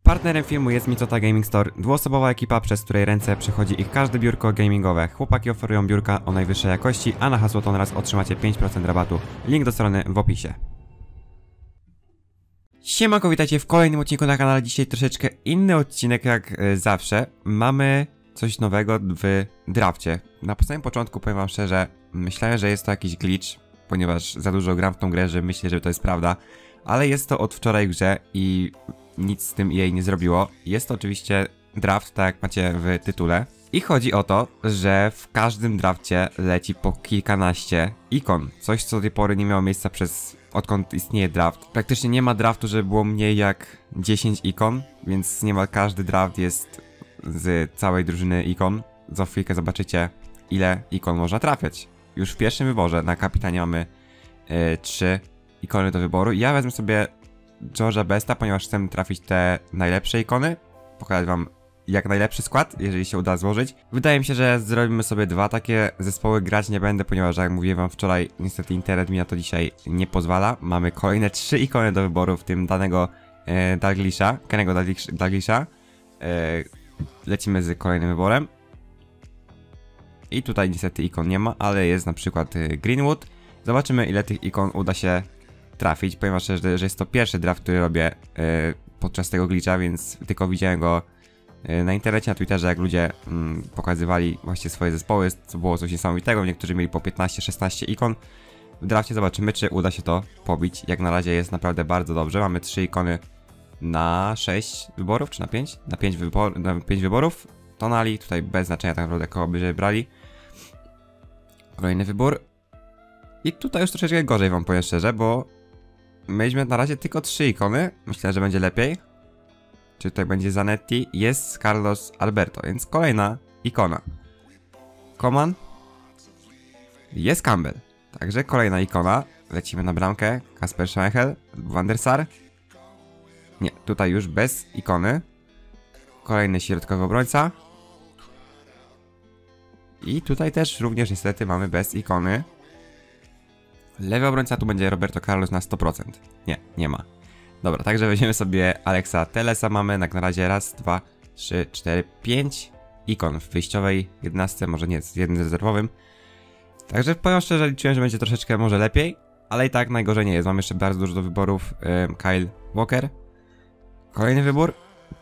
Partnerem filmu jest Micota Gaming Store, dwuosobowa ekipa, przez której ręce przechodzi ich każde biurko gamingowe. Chłopaki oferują biurka o najwyższej jakości, a na hasło TONRAS otrzymacie 5% rabatu. Link do strony w opisie. Siemanko, witajcie w kolejnym odcinku na kanale. Dzisiaj troszeczkę inny odcinek jak zawsze. Mamy coś nowego w drafcie. Na samym początku powiem wam szczerze, myślałem, że jest to jakiś glitch, ponieważ za dużo gram w tą grę, że myślę, że to jest prawda. Ale jest to od wczoraj w grze i nic z tym jej nie zrobiło. Jest to oczywiście draft, tak jak macie w tytule. I chodzi o to, że w każdym drafcie leci po kilkanaście ikon. Coś, co do tej pory nie miało miejsca odkąd istnieje draft. Praktycznie nie ma draftu, żeby było mniej jak 10 ikon, więc niemal każdy draft jest z całej drużyny ikon. Za chwilkę zobaczycie, ile ikon można trafiać. Już w pierwszym wyborze na kapitanie mamy 3 ikony do wyboru. Ja wezmę sobie George'a Besta, ponieważ chcę trafić te najlepsze ikony. Pokazać wam jak najlepszy skład, jeżeli się uda złożyć. Wydaje mi się, że zrobimy sobie dwa takie zespoły. Grać nie będę, ponieważ jak mówiłem wam wczoraj, niestety internet mi na to dzisiaj nie pozwala. Mamy kolejne 3 ikony do wyboru, w tym danego Kenny'ego Dalglisha. Lecimy z kolejnym wyborem. I tutaj niestety ikon nie ma, ale jest na przykład Greenwood. Zobaczymy, ile tych ikon uda się trafić. Powiem wam szczerze, że jest to pierwszy draft, który robię podczas tego glitcha, więc tylko widziałem go na internecie, na Twitterze, jak ludzie pokazywali właśnie swoje zespoły. To było coś niesamowitego. Niektórzy mieli po 15-16 ikon. W drafcie zobaczymy, czy uda się to pobić. Jak na razie jest naprawdę bardzo dobrze. Mamy 3 ikony na 6 wyborów, czy na 5? Na 5 wyborów. Tonali, tutaj bez znaczenia tak naprawdę kogo by brali. Kolejny wybór. I tutaj już troszeczkę gorzej wam powiem szczerze, bo mieliśmy na razie tylko 3 ikony. Myślę, że będzie lepiej. Czy tutaj będzie Zanetti? Jest Carlos Alberto, więc kolejna ikona. Coman. Jest Campbell. Także kolejna ikona. Lecimy na bramkę. Kasper Schmeichel. Van der Sar. Nie, tutaj już bez ikony. Kolejny środkowy obrońca. I tutaj też również niestety mamy bez ikony. Lewy obrońca tu będzie Roberto Carlos na 100%. Nie, nie ma. Dobra, także weźmiemy sobie Alexa Telesa. Mamy na razie raz, 2, 3, 4, 5 ikon w wyjściowej 11, może nie, z jednym rezerwowym. Także powiem szczerze, liczyłem, że będzie troszeczkę może lepiej, ale i tak najgorzej nie jest. Mam jeszcze bardzo dużo do wyborów. Kyle Walker. Kolejny wybór.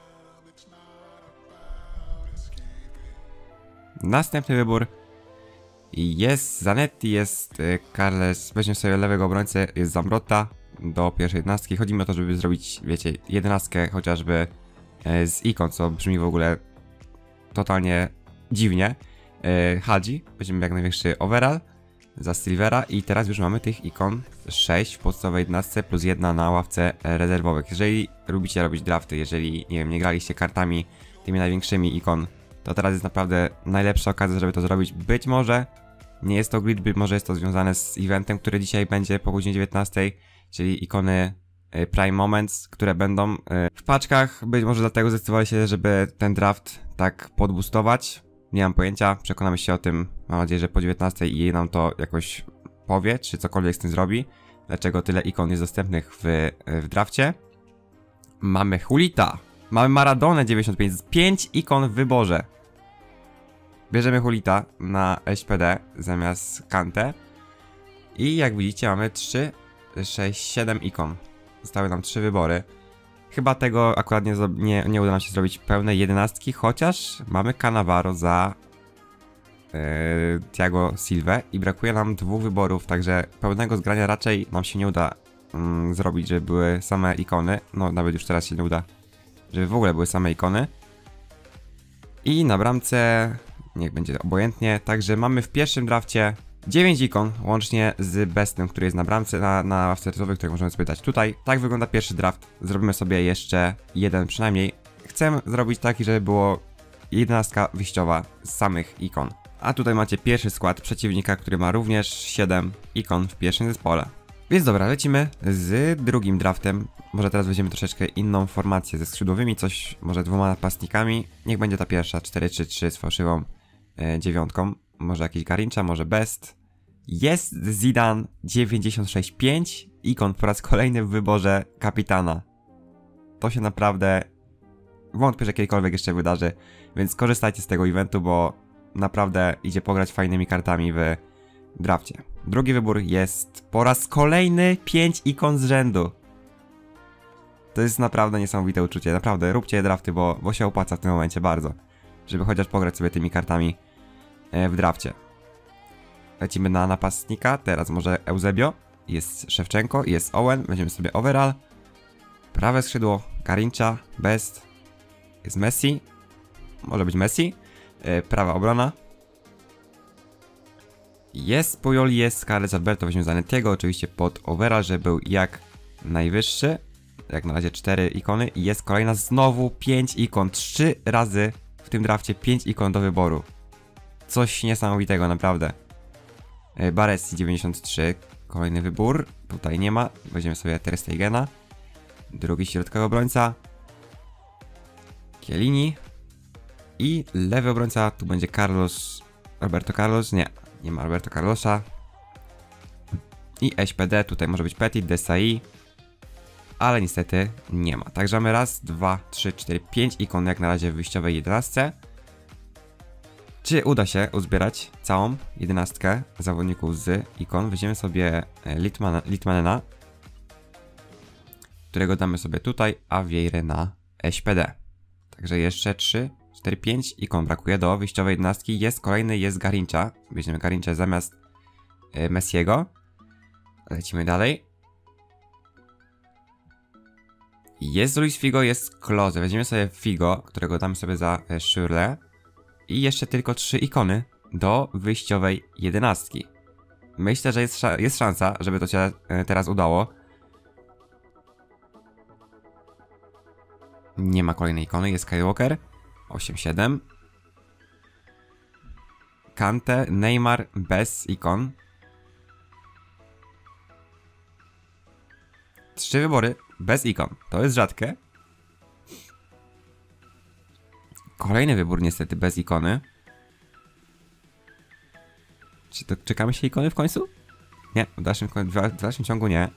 Następny wybór. Jest Zanetti, jest Carles, weźmiemy sobie lewego obrońcę, jest Zambrotta do pierwszej 11. Chodzi mi o to, żeby zrobić, wiecie, 11 chociażby z ikon, co brzmi w ogóle totalnie dziwnie. Hadzi, weźmiemy jak największy overall za Silvera i teraz już mamy tych ikon 6 w podstawowej 11 plus 1 na ławce rezerwowych. Jeżeli lubicie robić drafty, jeżeli nie wiem, nie graliście kartami tymi największymi ikon, to teraz jest naprawdę najlepsza okazja, żeby to zrobić. Być może nie jest to glitch, być może jest to związane z eventem, który dzisiaj będzie po godzinie 19, czyli ikony Prime Moments, które będą w paczkach. Być może dlatego zdecydowali się, żeby ten draft tak podboostować. Nie mam pojęcia, przekonamy się o tym, mam nadzieję, że po 19 i nam to jakoś powie, czy cokolwiek z tym zrobi. Dlaczego tyle ikon jest dostępnych w drafcie. Mamy Hulita, mamy Maradonę 95, 5 ikon w wyborze. Bierzemy Hulita na SPD zamiast Kante. I jak widzicie mamy 3, 6, 7 ikon. Zostały nam 3 wybory. Chyba tego akurat nie uda nam się zrobić pełnej 11, chociaż mamy Cannavaro za Thiago Silva i brakuje nam 2 wyborów, także pełnego zgrania raczej nam się nie uda zrobić, żeby były same ikony. No nawet już teraz się nie uda, żeby w ogóle były same ikony. I na bramce niech będzie obojętnie, także mamy w pierwszym drafcie 9 ikon, łącznie z Bestem, który jest na bramce, na ławce rezerwowej, który możemy sobie dać tutaj. Tak wygląda pierwszy draft. Zrobimy sobie jeszcze jeden przynajmniej. Chcę zrobić taki, żeby było 11 wyjściowa z samych ikon. A tutaj macie pierwszy skład przeciwnika, który ma również 7 ikon w pierwszym zespole. Więc dobra, lecimy z drugim draftem. Może teraz weźmiemy troszeczkę inną formację ze skrzydłowymi, coś może 2 napastnikami. Niech będzie ta pierwsza, 4-3-3 z fałszywą 9. Może jakiś Garincha, może Best. Jest Zidane 96-5. Ikon po raz kolejny w wyborze kapitana. To się naprawdę wątpię, że kiedykolwiek jeszcze wydarzy, więc korzystajcie z tego eventu, bo naprawdę idzie pograć fajnymi kartami w drafcie. Drugi wybór jest po raz kolejny 5 ikon z rzędu. To jest naprawdę niesamowite uczucie, naprawdę róbcie drafty, bo się opłaca w tym momencie bardzo, żeby chociaż pograć sobie tymi kartami w drafcie. Lecimy na napastnika, teraz może Eusebio, jest Szewczenko, jest Owen, weźmiemy sobie overall. Prawe skrzydło, Garincha, Best, jest Messi, może być Messi. Prawa obrona. Jest Puyol, jest Carles Alberto, weźmiemy Zanettiego, oczywiście pod overall, żeby był jak najwyższy. Jak na razie 4 ikony i jest kolejna znowu 5 ikon, 3 razy w tym drafcie 5 ikon do wyboru. Coś niesamowitego, naprawdę. Baresi 93, kolejny wybór, tutaj nie ma, weźmiemy sobie Ter Stegena. Drugi środkowy obrońca, Chiellini. I lewy obrońca, tu będzie Carlos, Roberto Carlos, nie ma Roberto Carlosa. I SPD, tutaj może być Petit, Desai, ale niestety nie ma. Także mamy raz, 2, 3, 4, 5 ikon jak na razie w wyjściowej 11. Czy uda się uzbierać całą 11 zawodników z ikon? Weźmiemy sobie Litmanena, którego damy sobie tutaj, a Vieirę na SPD. Także jeszcze 3, 4, 5 ikon brakuje do wyjściowej 11. Jest kolejny, jest Garincha. Weźmiemy Garincha zamiast Messiego. Lecimy dalej. Jest Luis Figo, jest Klose. Weźmiemy sobie Figo, którego damy sobie za Schürrle. I jeszcze tylko 3 ikony do wyjściowej 11. Myślę, że jest szansa, żeby to się teraz udało. Nie ma kolejnej ikony, jest Skywalker. 8-7. Kante, Neymar bez ikon. 3 wybory bez ikon. To jest rzadkie. Kolejny wybór niestety bez ikony. Czy to czekamy się ikony w końcu? Nie, w dalszym ciągu nie.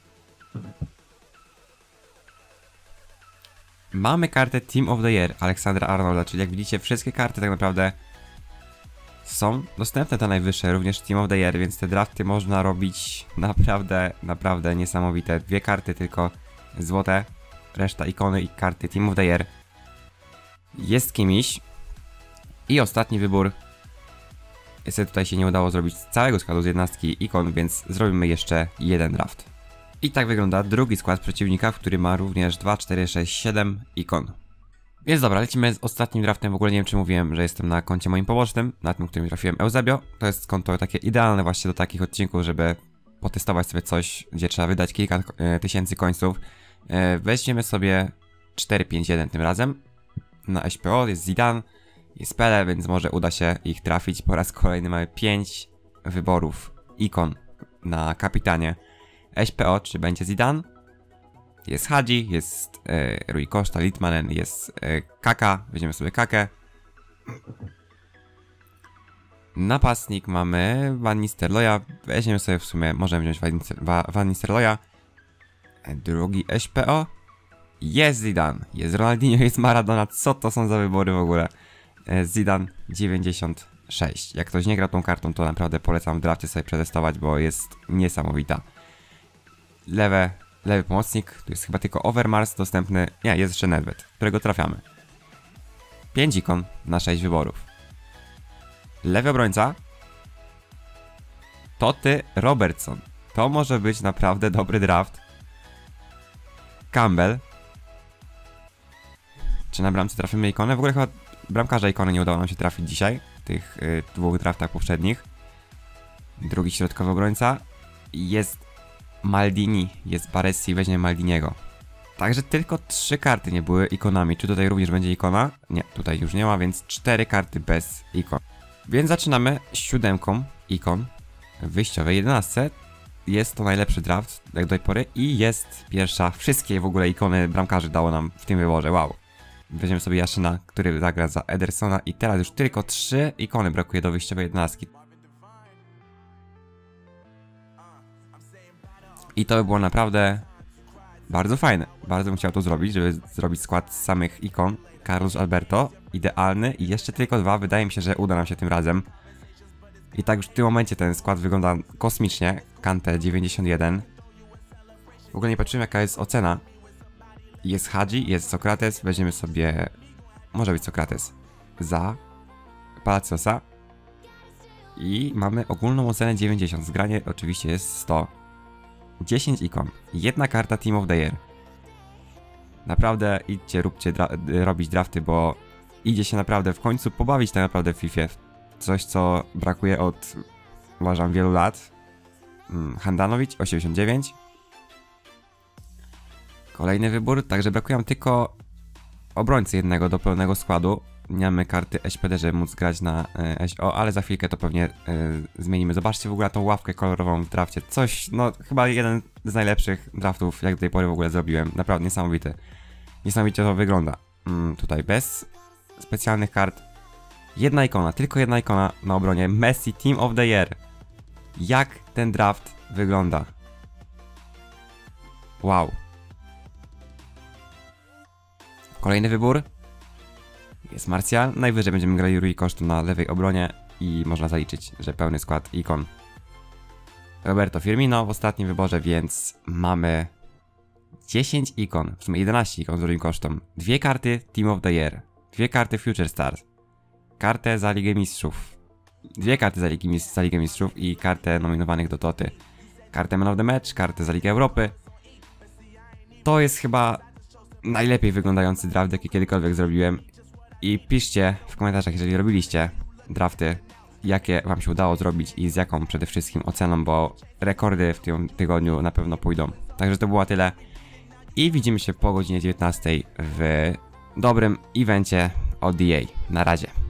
Mamy kartę Team of the Year Aleksandra Arnolda, czyli jak widzicie wszystkie karty tak naprawdę są dostępne, te najwyższe, również Team of the Year, więc te drafty można robić naprawdę niesamowite. 2 karty tylko złote, reszta ikony i karty Team of the Year. Jest kimś. I ostatni wybór. Niestety tutaj się nie udało zrobić całego składu z 11 ikon, więc zrobimy jeszcze jeden draft. I tak wygląda drugi skład przeciwnika, który ma również 2, 4, 6, 7 ikon. Więc dobra, lecimy z ostatnim draftem. W ogóle nie wiem, czy mówiłem, że jestem na koncie moim pobocznym, na tym, którym trafiłem Eusebio. To jest konto takie idealne właśnie do takich odcinków, żeby potestować sobie coś, gdzie trzeba wydać kilka tysięcy końców. Weźmiemy sobie 4-5-1 tym razem. Na SPO jest Zidane, jest Pele, więc może uda się ich trafić. Po raz kolejny mamy 5 wyborów ikon na kapitanie. SPO, czy będzie Zidane? Jest Hadzi, jest Rui Costa, Litmanen, jest Kaka, weźmiemy sobie Kakę. Napastnik mamy Van Nistelrooya, weźmiemy sobie w sumie, możemy wziąć Van Nistelrooya. Drugi SPO. Jest Zidane, jest Ronaldinho, jest Maradona, co to są za wybory w ogóle? Zidane 96. Jak ktoś nie gra tą kartą, to naprawdę polecam w drafcie sobie przetestować, bo jest niesamowita. Lewy pomocnik, tu jest chyba tylko Overmars dostępny, nie, jest jeszcze Nedved, którego trafiamy. 5 ikon na 6 wyborów. Lewy obrońca Toty Robertson. To może być naprawdę dobry draft. Campbell. Czy na bramce trafimy ikonę? W ogóle chyba bramkarza ikony nie udało nam się trafić dzisiaj, w tych 2 draftach poprzednich. Drugi środkowy obrońca. Jest Maldini, jest Baresi, weźmiemy Maldiniego. Także tylko 3 karty nie były ikonami. Czy tutaj również będzie ikona? Nie, tutaj już nie ma, więc 4 karty bez ikon. Więc zaczynamy z 7 ikon w wyjściowej 11. Jest to najlepszy draft jak do tej pory i jest pierwsza. Wszystkie w ogóle ikony bramkarzy dało nam w tym wyborze, wow. Weźmiemy sobie Jaszyna, który zagra za Edersona i teraz już tylko 3 ikony brakuje do wyjściowej 11. I to by było naprawdę Bardzo fajne. Bardzo bym chciał to zrobić, żeby zrobić skład z samych ikon. Carlos Alberto, idealny i jeszcze tylko 2. Wydaje mi się, że uda nam się tym razem. I tak już w tym momencie ten skład wygląda kosmicznie. Kante 91. W ogóle nie patrzymy, jaka jest ocena. Jest Hadzi, jest Sokrates. Weźmiemy sobie... Może być Sokrates. Za Palaciosa. I mamy ogólną ocenę 90. Zgranie oczywiście jest 100. 10 ikon. Jedna karta Team of the Year. Naprawdę idźcie, robić drafty, bo idzie się naprawdę w końcu pobawić tak naprawdę w FIFA. Coś, co brakuje od, uważam, wielu lat. Handanovic 89. Kolejny wybór, także brakuje nam tylko obrońcy jednego do pełnego składu. Nie mamy karty SPD, żeby móc grać na SO, ale za chwilkę to pewnie zmienimy. Zobaczcie w ogóle tą ławkę kolorową w drafcie. Coś, no chyba jeden z najlepszych draftów, jak do tej pory w ogóle zrobiłem. Naprawdę niesamowity. Niesamowicie to wygląda. Tutaj bez specjalnych kart. Jedna ikona, tylko jedna ikona na obronie. Messi Team of the Year. Jak ten draft wygląda? Wow. Kolejny wybór. Jest Martial. Najwyżej będziemy grali Rui Costa na lewej obronie i można zaliczyć, że pełny skład ikon. Roberto Firmino w ostatnim wyborze, więc mamy 10 ikon, w sumie 11 ikon z Rui Costą. 2 karty Team of the Year, 2 karty Future Stars, kartę za Ligę Mistrzów, 2 karty za Ligę Mistrzów i kartę nominowanych do Toty. Kartę Man of the Match, kartę za Ligę Europy. To jest chyba najlepiej wyglądający draft, jaki kiedykolwiek zrobiłem. I piszcie w komentarzach, jeżeli robiliście drafty, jakie wam się udało zrobić i z jaką przede wszystkim oceną, bo rekordy w tym tygodniu na pewno pójdą. Także to było tyle i widzimy się po godzinie 19 w dobrym evencie od EA. Na razie.